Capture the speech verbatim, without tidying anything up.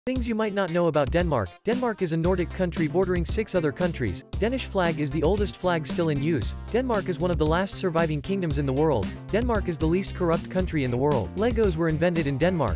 Things you might not know about Denmark. Denmark is a Nordic country bordering six other countries. Danish flag is the oldest flag still in use. Denmark is one of the last surviving kingdoms in the world. Denmark is the least corrupt country in the world. Legos were invented in Denmark.